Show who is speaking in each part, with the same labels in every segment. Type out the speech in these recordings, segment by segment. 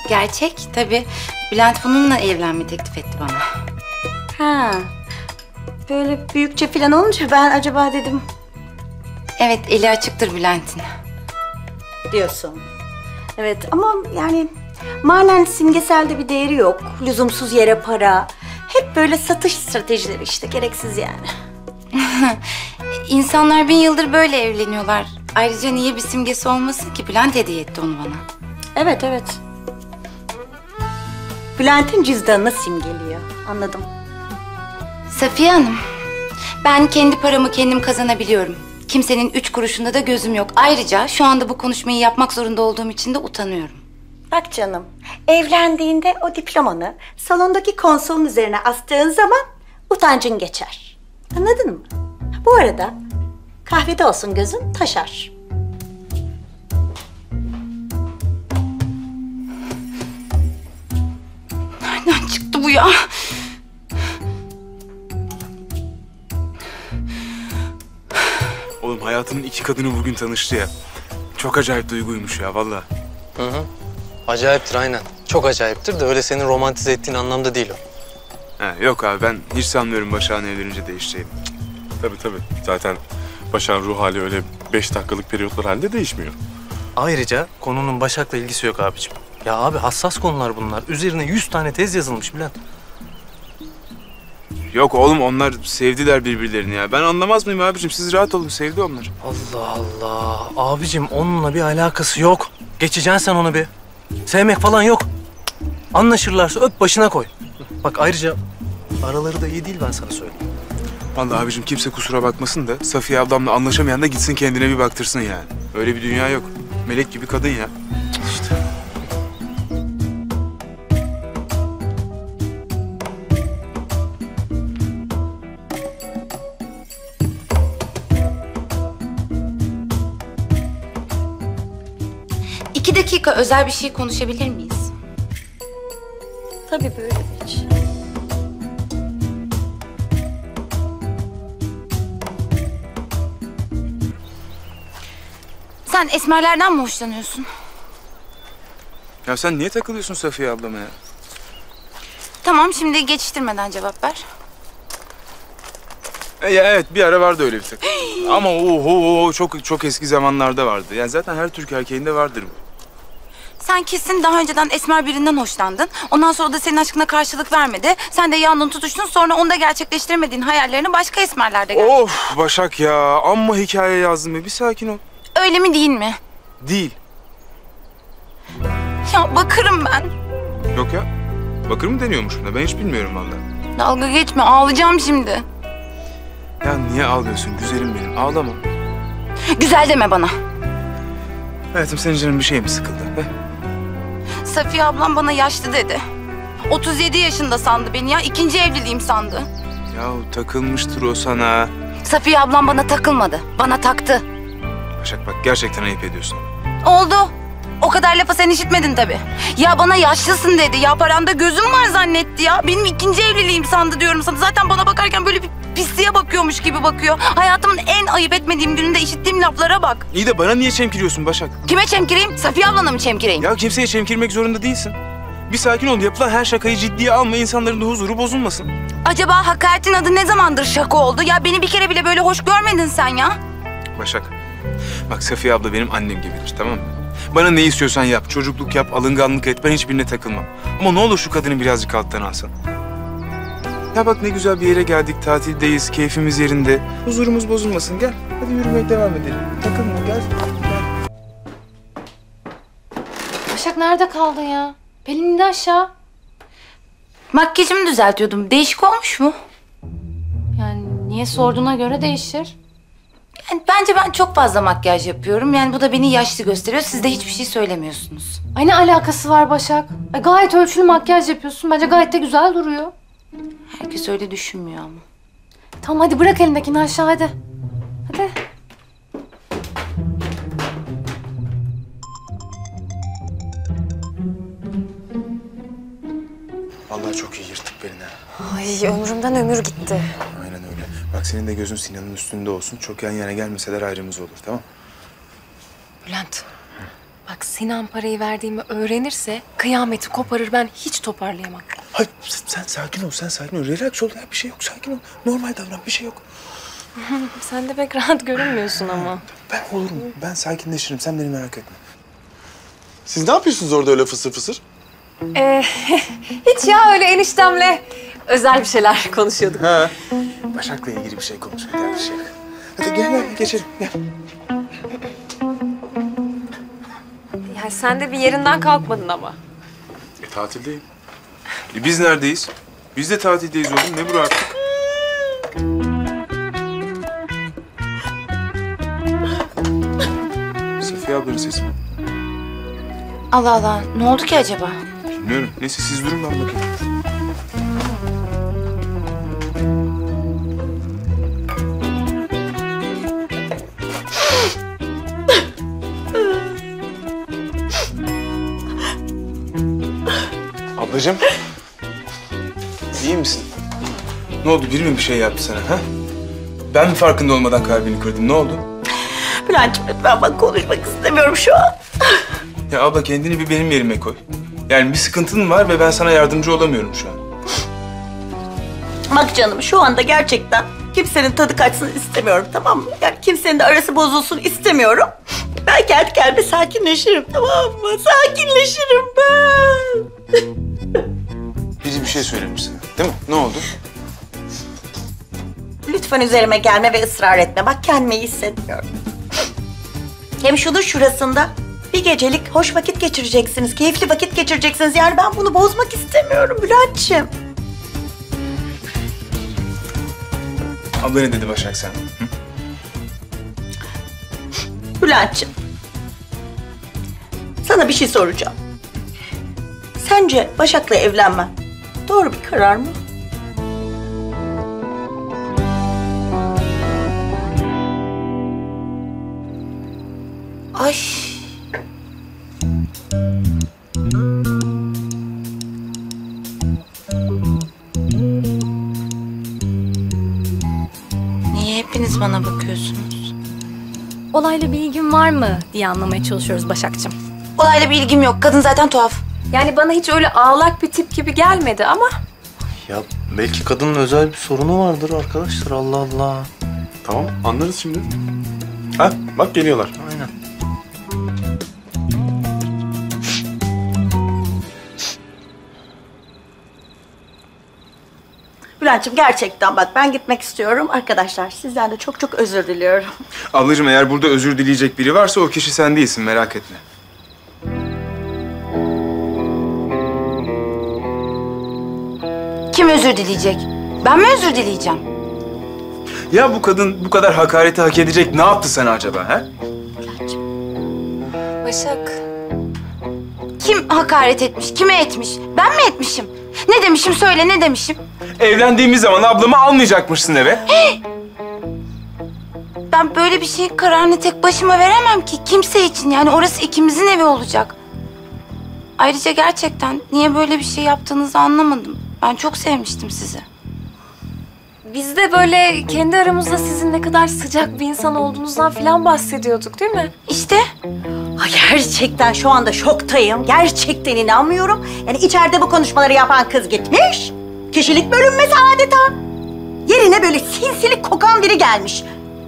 Speaker 1: Gerçek tabii. Bülent bununla evlenme teklif etti bana.
Speaker 2: Ha. Böyle büyükçe falan olunca ben acaba dedim.
Speaker 1: Evet, eli açıktır Bülent'in.
Speaker 2: Diyorsun. Evet ama yani manen simgeselde bir değeri yok. Lüzumsuz yere para. Hep böyle satış stratejileri işte, gereksiz yani.
Speaker 1: İnsanlar 1000 yıldır böyle evleniyorlar. Ayrıca niye bir simgesi olmasın ki? Bülent hediye etti onu bana.
Speaker 2: Evet, evet. Bülent'in cüzdanını simgeliyor. Anladım.
Speaker 1: Safiye Hanım, ben kendi paramı kendim kazanabiliyorum. Kimsenin 3 kuruşunda da gözüm yok. Ayrıca şu anda bu konuşmayı yapmak zorunda olduğum için de utanıyorum.
Speaker 2: Bak canım, evlendiğinde o diplomanı salondaki konsolun üzerine astığın zaman utancın geçer. Anladın mı? Bu arada kahvede olsun gözün taşar.
Speaker 1: Nereden çıktı bu ya?
Speaker 3: Oğlum hayatımın 2 kadını bugün tanıştı ya. Çok acayip duyguymuş ya vallahi.
Speaker 4: Hı hı. Acayiptir aynen. Çok acayiptir de öyle senin romantize ettiğin anlamda değil o.
Speaker 3: Yok abi ben hiç sanmıyorum Başak'ın evlenince değişeceğini.
Speaker 5: Tabii. Zaten Başak'ın ruh hali öyle 5 dakikalık periyotlar halinde değişmiyor.
Speaker 4: Ayrıca konunun Başak'la ilgisi yok abiciğim. Ya abi hassas konular bunlar. Üzerine 100 tane tez yazılmış Bülent.
Speaker 3: Yok oğlum onlar sevdiler birbirlerini ya. Ben anlamaz mıyım abicim? Siz rahat olun, sevdi onlar.
Speaker 4: Allah Allah. Abicim onunla bir alakası yok. Geçeceksin sen onu bir. Sevmek falan yok. Anlaşırlarsa öp başına koy. Bak ayrıca araları da iyi değil ben sana söyleyeyim.
Speaker 3: Vallahi abicim kimse kusura bakmasın da Safiye ablamla anlaşamayan da gitsin kendine bir baktırsın yani. Öyle bir dünya yok. Melek gibi kadın ya.
Speaker 4: İşte.
Speaker 1: İki dakika özel bir şey konuşabilir miyiz?
Speaker 2: Tabii böyle geç.
Speaker 1: Sen esmerlerden mi hoşlanıyorsun?
Speaker 3: Ya sen niye takılıyorsun Safiye ablama ya?
Speaker 1: Tamam, şimdi geçiştirmeden cevap ver.
Speaker 3: Ya evet bir ara vardı öyle bir takım. Ama çok eski zamanlarda vardı. Yani zaten her Türk erkeğinde vardır bu.
Speaker 1: Sen kesin daha önceden esmer birinden hoşlandın. Ondan sonra da senin aşkına karşılık vermedi. Sen de yandın tutuştun, sonra onda gerçekleştiremediğin hayallerini başka esmerlerde gör.
Speaker 3: Of Başak ya, amma hikaye yazdım ya. Bir sakin ol.
Speaker 1: Öyle mi değil mi?
Speaker 3: Değil.
Speaker 1: Ya bakırım ben.
Speaker 3: Yok ya. Bakır mı deniyormuş buna? Ben hiç bilmiyorum vallahi.
Speaker 1: Dalga geçme, ağlayacağım şimdi.
Speaker 3: Ya niye ağlıyorsun güzelim benim? Ağlama.
Speaker 1: Güzel deme bana.
Speaker 3: Hayatım senin canın bir şey mi sıkıldı? He?
Speaker 1: Safiye ablam bana yaşlı dedi. 37 yaşında sandı beni ya. İkinci evliliğim sandı.
Speaker 3: Yahu takılmıştır o sana.
Speaker 1: Safiye ablam bana takılmadı. Bana taktı.
Speaker 3: Başak bak gerçekten ayıp ediyorsun.
Speaker 1: Oldu. O kadar lafa sen işitmedin tabii. Ya bana yaşlısın dedi. Ya paranda gözüm var zannetti ya. Benim ikinci evliliğim sandı diyorum sana. Zaten bana bakarken böyle bir pisliğe bakıyormuş gibi bakıyor. Hayatımın en ayıp etmediğim gününde işittiğim laflara bak.
Speaker 3: İyi de bana niye çemkiriyorsun Başak?
Speaker 1: Kime çemkireyim? Safiye ablana mı çemkireyim?
Speaker 3: Ya kimseye çemkirmek zorunda değilsin. Bir sakin ol. Yapılan her şakayı ciddiye alma. İnsanların da huzuru bozulmasın.
Speaker 1: Acaba hakaretin adı ne zamandır şaka oldu? Ya beni bir kere bile böyle hoş görmedin sen ya.
Speaker 3: Başak, bak Safiye abla benim annem gibidir, tamam mı? Bana ne istiyorsan yap, çocukluk yap, alınganlık et. Ben hiçbirine takılmam. Ama ne olur şu kadını birazcık alttan alsan. Ya bak ne güzel bir yere geldik, tatildeyiz, keyfimiz yerinde. Huzurumuz bozulmasın, gel. Hadi yürümeye devam edelim. Takılma, gel.
Speaker 6: Başak nerede kaldın ya? Pelin indi aşağı.
Speaker 1: Makyajımı düzeltiyordum. Değişik olmuş mu?
Speaker 6: Yani niye sorduğuna göre değişir.
Speaker 1: Yani bence ben çok fazla makyaj yapıyorum. Yani bu da beni yaşlı gösteriyor. Siz de hiçbir şey söylemiyorsunuz.
Speaker 6: Ay ne alakası var Başak? Gayet ölçülü makyaj yapıyorsun. Bence gayet de güzel duruyor.
Speaker 1: Herkes öyle düşünmüyor ama.
Speaker 6: Tamam hadi bırak elindekini aşağı hadi. Hadi.
Speaker 3: Vallahi çok iyi yırttık Pelin ha.
Speaker 7: Ay ömrümden ömür gitti.
Speaker 3: Aynen öyle. Bak senin de gözün Sinan'ın üstünde olsun. Çok yan yana gelmeseler ayrımız olur, tamam?
Speaker 7: Bülent, bak Bak Sinan parayı verdiğimi öğrenirse kıyameti koparır, ben hiç toparlayamam.
Speaker 3: Hayır sen sakin ol, sen sakin ol. Relax ol ya, bir şey yok, sakin ol. Normal davran, bir şey yok.
Speaker 7: Sen de pek rahat görünmüyorsun ama.
Speaker 3: Ben olurum, ben sakinleşirim. Sen beni merak etme.
Speaker 5: Siz ne yapıyorsunuz orada öyle fısır fısır?
Speaker 7: Hiç ya, öyle eniştemle özel bir şeyler konuşuyorduk.
Speaker 3: Ha. Başak'la ilgili bir şey konuşuyor, gel bir şey yok. Hadi gel geçelim, gel.
Speaker 7: Yani sen de bir yerinden kalkmadın ama.
Speaker 5: Tatildeyim.
Speaker 3: Biz neredeyiz? Biz de tatildeyiz oğlum, ne bu rahatlık? Safiye ablanın sesi mi?
Speaker 1: Allah Allah, ne oldu ki acaba?
Speaker 3: Bilmiyorum. Neyse siz durun, ben bakayım. Ablacığım. İyi misin? Ne oldu? Biri mi bir şey yaptı sana ha? Ben mi farkında olmadan kalbini kırdım? Ne oldu?
Speaker 2: Bülent'ciğim lütfen bak, konuşmak istemiyorum şu an.
Speaker 3: Ya abla kendini bir benim yerime koy. Yani bir sıkıntın var ve ben sana yardımcı olamıyorum şu an.
Speaker 2: Bak canım, şu anda gerçekten kimsenin tadı kaçsın istemiyorum, tamam mı? Yani kimsenin de arası bozulsun istemiyorum. Ben kendi kendime sakinleşirim, tamam mı? Sakinleşirim ben.
Speaker 3: Biri bir şey söylemiş sana, değil mi? Ne oldu?
Speaker 2: Lütfen üzerime gelme ve ısrar etme. Bak kendimi iyi hissetmiyorum. Hem şunun şurasında bir gecelik hoş vakit geçireceksiniz. Keyifli vakit geçireceksiniz. Yani ben bunu bozmak istemiyorum Bülent'ciğim.
Speaker 3: Abla ne dedi Başak sen? Hı?
Speaker 2: Bülent'ciğim. Sana bir şey soracağım. Sence Başak'la evlenmem doğru bir karar mı?
Speaker 1: Ay. Niye hepiniz bana bakıyorsunuz?
Speaker 6: Olayla bir ilgin var mı diye anlamaya çalışıyoruz Başak'cığım.
Speaker 1: Olayla bir ilgim yok. Kadın zaten tuhaf.
Speaker 7: Yani bana hiç öyle ağlak bir tip gibi gelmedi ama...
Speaker 4: Ya belki kadının özel bir sorunu vardır arkadaşlar. Allah Allah.
Speaker 5: Tamam, anlarız şimdi. Ha, bak geliyorlar.
Speaker 4: Aynen.
Speaker 2: Bülent'ciğim gerçekten bak, ben gitmek istiyorum. Arkadaşlar sizden de çok çok özür diliyorum.
Speaker 3: Ablacığım eğer burada özür dileyecek biri varsa o kişi sen değilsin, merak etme.
Speaker 1: Kim özür dileyecek? Ben mi özür dileyeceğim?
Speaker 3: Ya bu kadın bu kadar hakareti hak edecek ne yaptı sana acaba ha?
Speaker 7: Başak,
Speaker 1: Kim hakaret etmiş? Kime etmiş? Ben mi etmişim? Ne demişim? Söyle, ne demişim?
Speaker 3: Evlendiğimiz zaman ablamı almayacakmışsın eve.
Speaker 1: Ben böyle bir şeyin kararını tek başıma veremem ki. Kimse için. Yani orası ikimizin evi olacak. Ayrıca gerçekten niye böyle bir şey yaptığınızı anlamadım. Ben çok sevmiştim sizi.
Speaker 7: biz de böyle kendi aramızda sizin ne kadar sıcak bir insan olduğunuzdan falan bahsediyorduk değil mi?
Speaker 1: İşte
Speaker 2: Ha, gerçekten şu anda şoktayım. Gerçekten inanmıyorum. Yani içeride bu konuşmaları yapan kız gitmiş. Kişilik bölünmesi adeta. Yerine böyle sinsilik kokan biri gelmiş.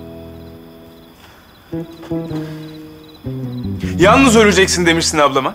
Speaker 3: Yalnız öleceksin demişsin ablama.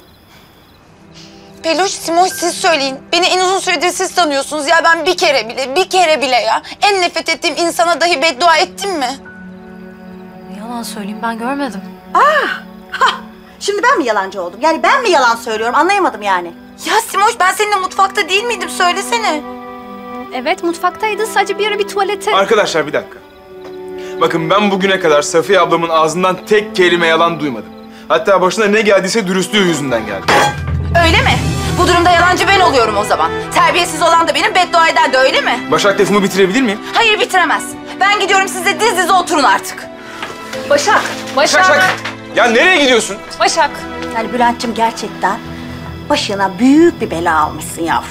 Speaker 1: Peluş, Simoş siz söyleyin. Beni en uzun süredir siz tanıyorsunuz ya. Ben bir kere bile ya. En nefret ettiğim insana dahi beddua ettim mi?
Speaker 6: Yalan söyleyeyim, ben görmedim.
Speaker 2: Şimdi ben mi yalancı oldum? Yani ben mi yalan söylüyorum? Anlayamadım yani.
Speaker 1: Ya Simoş, ben seninle mutfakta değil miydim? Söylesene.
Speaker 6: Evet, mutfaktaydı. Sadece bir ara bir tuvalete...
Speaker 3: Arkadaşlar bir dakika. Bakın ben bugüne kadar Safiye ablamın ağzından tek kelime yalan duymadım. Hatta başına ne geldiyse dürüstlüğü yüzünden geldi.
Speaker 1: Öyle mi? Bu durumda yalancı ben oluyorum o zaman. Terbiyesiz olan da benim, beddua eden de öyle mi?
Speaker 3: Başak lafımı bitirebilir miyim?
Speaker 1: Hayır, bitiremezsin. Ben gidiyorum, siz de diz dize oturun artık.
Speaker 7: Başak,
Speaker 3: Başak! Ya nereye gidiyorsun?
Speaker 7: Başak.
Speaker 2: Yani Bülent'ciğim gerçekten başına büyük bir bela almışsın yavrum.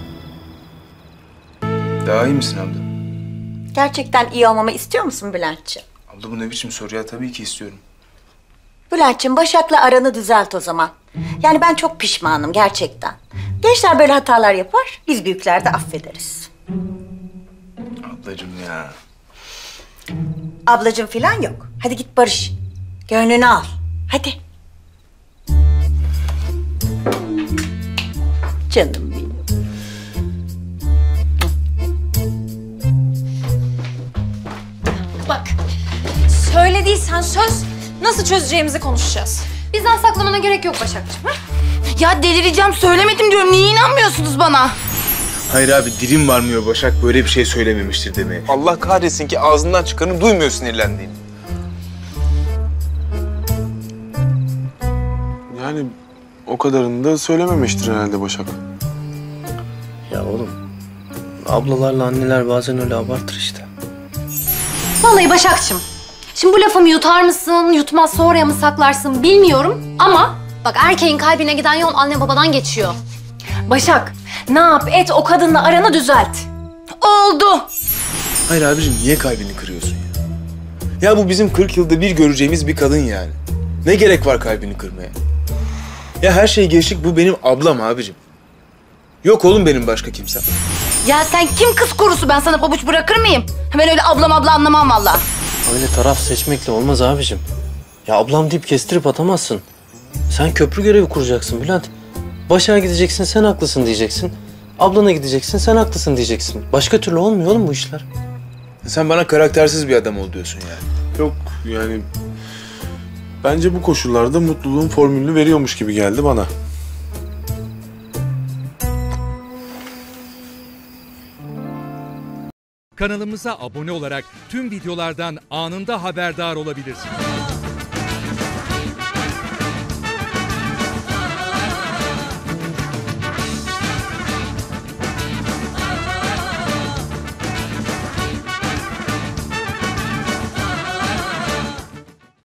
Speaker 3: Daha iyi misin abla?
Speaker 2: Gerçekten iyi olmamı istiyor musun Bülent'ciğim?
Speaker 3: Abla bu ne biçim soru ya? Tabii ki istiyorum.
Speaker 2: Bülent'ciğim Başak'la aranı düzelt o zaman. Yani ben çok pişmanım gerçekten. Gençler böyle hatalar yapar, biz büyükler de affederiz.
Speaker 3: Ablacığım ya.
Speaker 2: Ablacığım falan yok. Hadi git barış. Gönlünü al. Hadi. Canım benim.
Speaker 7: Bak, söylediysen söz, nasıl çözeceğimizi konuşacağız.
Speaker 6: Bizden saklamana gerek yok Başak'cığım. Ha?
Speaker 1: Ya delireceğim, söylemedim diyorum. Niye inanmıyorsunuz bana?
Speaker 3: Hayır abi, dilim varmıyor Başak böyle bir şey söylememiştir demeye. Allah kahretsin ki ağzından çıkanı duymuyor sinirlendiğini.
Speaker 5: Yani o kadarını da söylememiştir herhalde Başak.
Speaker 4: Ya oğlum, ablalarla anneler bazen öyle abartır işte.
Speaker 6: Vallahi Başak'cığım. Şimdi bu lafımı yutar mısın, yutmazsa oraya mı saklarsın bilmiyorum. Ama bak erkeğin kalbine giden yol anne babadan geçiyor.
Speaker 7: Başak, ne yap et o kadınla aranı düzelt.
Speaker 1: Oldu.
Speaker 3: Hayır abicim, niye kalbini kırıyorsun ya? Ya bu bizim 40 yılda bir göreceğimiz bir kadın yani. Ne gerek var kalbini kırmaya? Ya her şey geçtik, bu benim ablam abicim. Yok oğlum benim başka kimsem.
Speaker 1: Ya sen kim kız kurusu? Ben sana pabuç bırakır mıyım? Ben öyle ablam abla anlamam vallahi.
Speaker 4: Öyle taraf seçmekle olmaz abicim. Ya ablam deyip kestirip atamazsın. Sen köprü görevi kuracaksın Bülent. Başak'a gideceksin, sen haklısın diyeceksin. Ablana gideceksin, sen haklısın diyeceksin. Başka türlü olmuyor oğlum bu işler.
Speaker 3: Sen bana karaktersiz bir adam ol diyorsun yani.
Speaker 5: Yok yani bence bu koşullarda mutluluğun formülünü veriyormuş gibi geldi bana.
Speaker 8: Kanalımıza abone olarak tüm videolardan anında haberdar olabilirsiniz.